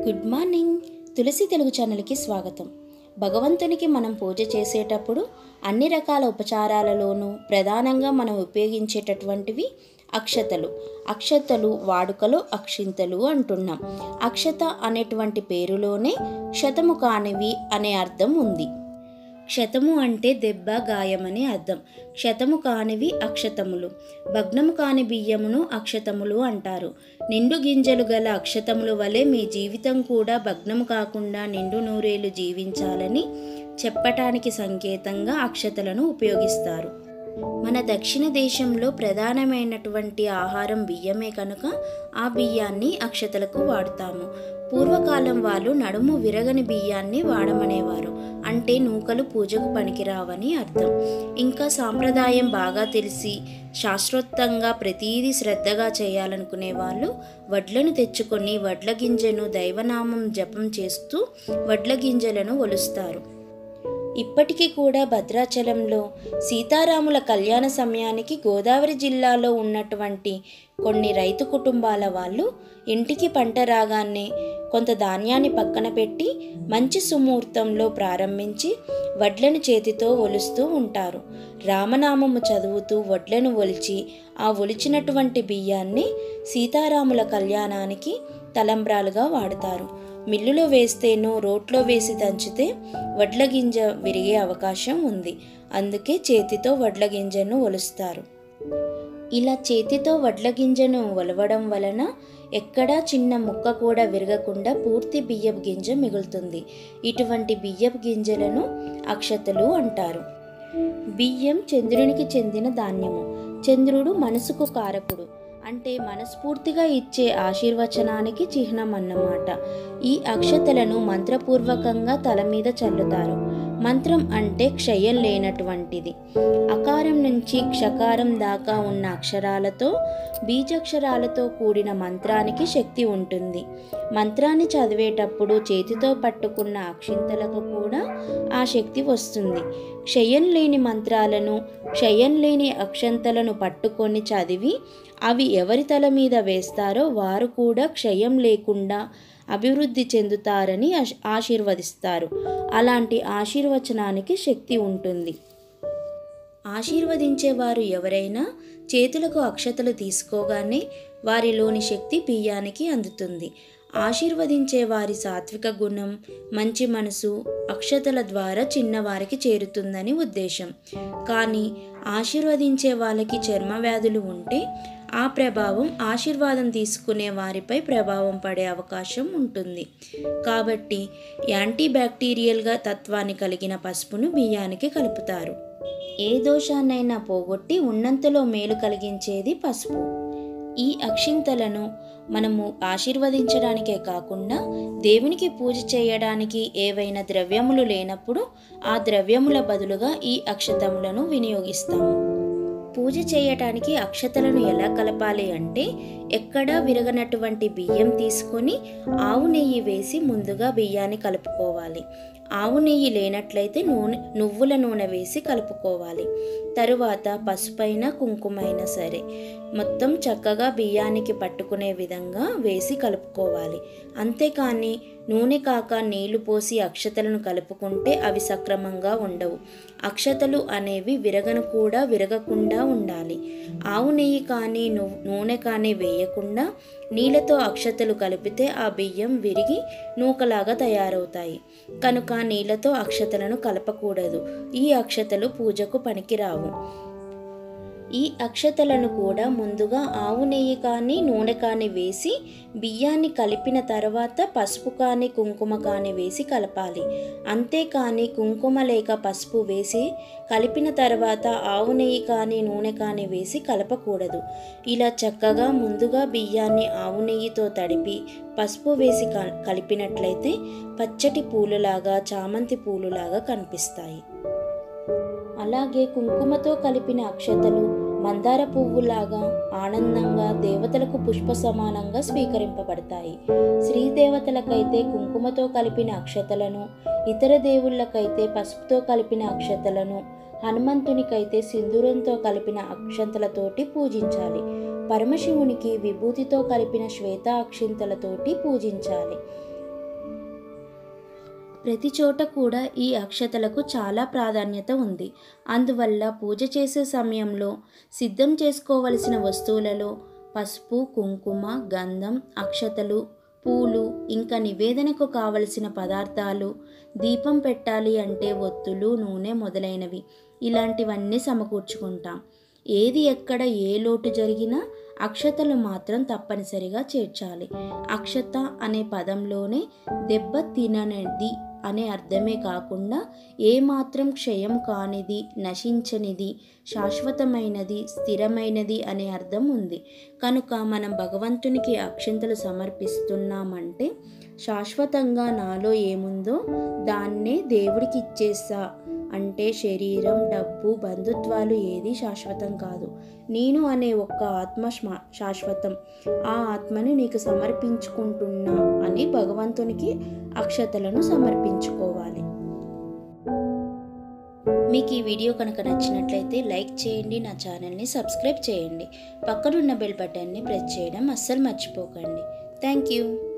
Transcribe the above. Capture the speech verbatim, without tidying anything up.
Good morning. తులసి తెలుగు ఛానల్కి స్వాగతం. భగవంతునికి మనం పూజ చేసేటప్పుడు అన్ని రకాల ఉపచారాలలోనూ ప్రధానంగా మనం ఉపయోగించేటటువంటివి అక్షతలు. అక్షతలు వాడుకలో అక్షింతలు అంటున్నాం. అక్షత అనేటువంటి పేరులోనే శతము కానివి అనే అర్థం ఉంది. క్షతము అంటే దెబ్బ, గాయమని అర్థం. క్షతము కానివి అక్షతములు. భగ్నము కాని బియ్యమును అక్షతములు అంటారు. నిండు గింజలు గల అక్షతముల వలె మీ జీవితం కూడా భగ్నము కాకుండా నిండు నూరేళ్లు జీవించాలని చెప్పటానికి సంకేతంగా అక్షతలను ఉపయోగిస్తారు. మన దక్షిణ దేశంలో ప్రధానమైనటువంటి ఆహారం బియ్యమే కనుక ఆ బియ్యాన్ని అక్షతలకు వాడుతాము. పూర్వకాలం వాళ్ళు నడుము విరగని బియ్యాన్ని వాడమనేవారు. అంటే నూకలు పూజకు పనికిరావని అర్థం. ఇంకా సాంప్రదాయం బాగా తెలిసి శాస్త్రోక్తంగా ప్రతీది శ్రద్ధగా చేయాలనుకునే వాళ్ళు వడ్లను తెచ్చుకొని వడ్ల గింజను దైవనామం జపం చేస్తూ వడ్ల గింజలను ఒలుస్తారు. ఇప్పటికీ కూడా భద్రాచలంలో సీతారాముల కళ్యాణ సమయానికి గోదావరి జిల్లాలో ఉన్నటువంటి కొన్ని రైతు కుటుంబాల వాళ్ళు ఇంటికి పంట రాగానే కొంత ధాన్యాన్ని పక్కన పెట్టి మంచి సుముహూర్తంలో ప్రారంభించి వడ్లను చేతితో ఒలుస్తూ ఉంటారు. రామనామము చదువుతూ వడ్లను ఒలిచి ఆ ఒలిచినటువంటి బియ్యాన్ని సీతారాముల కళ్యాణానికి తలంబ్రాలుగా వాడతారు. మిల్లులో వేస్తేనో రోట్లో వేసి దంచితే వడ్ల గింజ విరిగే అవకాశం ఉంది. అందుకే చేతితో వడ్ల గింజను ఒలుస్తారు. ఇలా చేతితో వడ్ల గింజను ఒలవడం వలన ఎక్కడా చిన్న ముక్క కూడా విరగకుండా పూర్తి బియ్యపు గింజ మిగులుతుంది. ఇటువంటి బియ్యపు గింజలను అక్షతలు అంటారు. బియ్యం చంద్రునికి చెందిన ధాన్యము. చంద్రుడు మనసుకు కారకుడు. అంటే మనస్ఫూర్తిగా ఇచ్చే ఆశీర్వచనానికి చిహ్నం అన్నమాట. ఈ అక్షతలను మంత్రపూర్వకంగా తల మీద చల్లుతారు. మంత్రం అంటే క్షయం లేనటువంటిది. అకారం నుంచి క్షకారం దాకా ఉన్న అక్షరాలతో బీజాక్షరాలతో కూడిన మంత్రానికి శక్తి ఉంటుంది. మంత్రాన్ని చదివేటప్పుడు చేతితో పట్టుకున్న అక్షింతలకు కూడా ఆ శక్తి వస్తుంది. క్షయం లేని మంత్రాలను, క్షయం లేని అక్షంతలను పట్టుకొని చదివి అవి ఎవరి తల మీద వేస్తారో వారు కూడా క్షయం లేకుండా అభివృద్ధి చెందుతారని ఆశీర్వదిస్తారు. అలాంటి ఆశీర్వచనానికి శక్తి ఉంటుంది. ఆశీర్వదించేవారు ఎవరైనా చేతులకు అక్షతలు తీసుకోగానే వారిలోని శక్తి బియ్యానికి అందుతుంది. ఆశీర్వదించే వారి సాత్విక గుణం, మంచి మనసు అక్షతల ద్వారా చిన్నవారికి చేరుతుందని ఉద్దేశం. కానీ ఆశీర్వదించే వాళ్ళకి చర్మ వ్యాధులు ఉంటే ఆ ప్రభావం ఆశీర్వాదం తీసుకునే వారిపై ప్రభావం పడే అవకాశం ఉంటుంది. కాబట్టి యాంటీబ్యాక్టీరియల్గా తత్వాన్ని కలిగిన పసుపును బియ్యానికి కలుపుతారు. ఏ దోషాన్నైనా పోగొట్టి ఉన్నంతలో మేలు కలిగించేది పసుపు. ఈ అక్షింతలను మనము ఆశీర్వదించడానికే కాకుండా దేవునికి పూజ చేయడానికి ఏవైనా ద్రవ్యములు లేనప్పుడు ఆ ద్రవ్యముల బదులుగా ఈ అక్షతములను వినియోగిస్తాము. పూజ చేయటానికి అక్షతలను ఎలా కలపాలి అంటే ఎక్కడా విరగనటువంటి బియ్యం తీసుకొని ఆవు నెయ్యి వేసి ముందుగా బియ్యాన్ని కలుపుకోవాలి. ఆవు నెయ్యి లేనట్లయితే నూనె నువ్వుల నూనె వేసి కలుపుకోవాలి. తరువాత పసుపైన కుంకుమైనా సరే మొత్తం చక్కగా బియ్యానికి పట్టుకునే విధంగా వేసి కలుపుకోవాలి. అంతేకాని నూనె కాక నీళ్లు పోసి అక్షతలను కలుపుకుంటే అవి సక్రమంగా ఉండవు. అక్షతలు అనేవి విరగను కూడా విరగకుండా ఉండాలి. ఆవు నెయ్యి కానీ నూనె కానీ వేయకుండా నీళ్ళతో అక్షతలు కలిపితే ఆ బియ్యం విరిగి నూకలాగా తయారవుతాయి. కనుక నీళ్ళతో అక్షతలను కలపకూడదు. ఈ అక్షతలు పూజకు పనికిరావు. ఈ అక్షతలను కూడా ముందుగా ఆవు నెయ్యి కానీ నూనె కానీ వేసి బియ్యాన్ని కలిపిన తర్వాత పసుపు కానీ కుంకుమ కానీ వేసి కలపాలి. అంతేకాని కుంకుమ లేక పసుపు వేసి కలిపిన తర్వాత ఆవు నెయ్యి కానీ నూనె కానీ వేసి కలపకూడదు. ఇలా చక్కగా ముందుగా బియ్యాన్ని ఆవు నెయ్యితో తడిపి పసుపు వేసి కలిపినట్లయితే పచ్చటి పూలులాగా చామంతి పూలులాగా కనిపిస్తాయి. అలాగే కుంకుమతో కలిపిన అక్షతలు మందార పువ్వులాగా ఆనందంగా దేవతలకు పుష్ప సమానంగా స్వీకరింపబడతాయి. శ్రీదేవతలకైతే కుంకుమతో కలిపిన అక్షతలను, ఇతర దేవుళ్ళకైతే పసుపుతో కలిపిన అక్షతలను, హనుమంతునికైతే సింధూరంతో కలిపిన అక్షంతలతోటి పూజించాలి. పరమశివునికి విభూతితో కలిపిన శ్వేత అక్షింతలతోటి పూజించాలి. ప్రతి చోట కూడా ఈ అక్షతలకు చాలా ప్రాధాన్యత ఉంది. అందువల్ల పూజ చేసే సమయంలో సిద్ధం చేసుకోవలసిన వస్తువులలో పసుపు, కుంకుమ, గంధం, అక్షతలు, పూలు, ఇంకా నివేదనకు కావలసిన పదార్థాలు, దీపం పెట్టాలి అంటే ఒత్తులు, నూనె మొదలైనవి ఇలాంటివన్నీ సమకూర్చుకుంటాం. ఏది ఎక్కడ ఏ లోటు జరిగినా అక్షతలు మాత్రం తప్పనిసరిగా చేర్చాలి. అక్షత అనే పదంలోనే దెబ్బ తిననిది అనే అర్థమే కాకుండా ఏమాత్రం క్షయం కానిది, నశించనిది, శాశ్వతమైనది, స్థిరమైనది అనే అర్థం ఉంది. కనుక మనం భగవంతునికి అక్షంతలు సమర్పిస్తున్నామంటే శాశ్వతంగా నాలో ఏముందో దాన్నే దేవుడికి ఇచ్చేస్తా. అంటే శరీరం, డబ్బు, బంధుత్వాలు ఏది శాశ్వతం కాదు. నేను అనే ఒక్క ఆత్మ శాశ్వతం. ఆ ఆత్మని నీకు సమర్పించుకుంటున్నా అని భగవంతునికి అక్షతలను సమర్పించుకోవాలి. మీకు ఈ వీడియో కనుక నచ్చినట్లయితే లైక్ చేయండి, నా ఛానల్ని సబ్స్క్రైబ్ చేయండి, పక్కనున్న బెల్ బటన్ని ప్రెస్ చేయడం అస్సలు మర్చిపోకండి. Thank you.